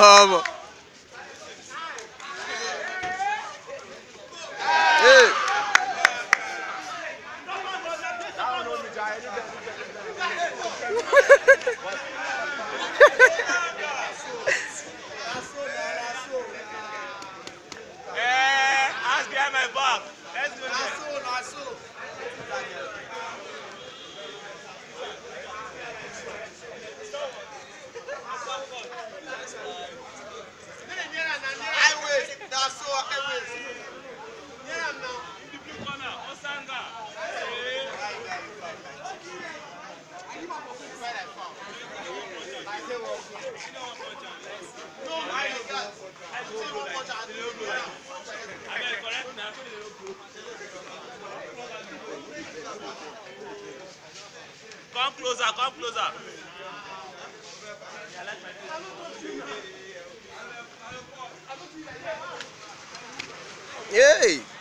Hey. Ask behind my back. Let's go there. The blue corner, Osanga. Come closer, come closer. Hey.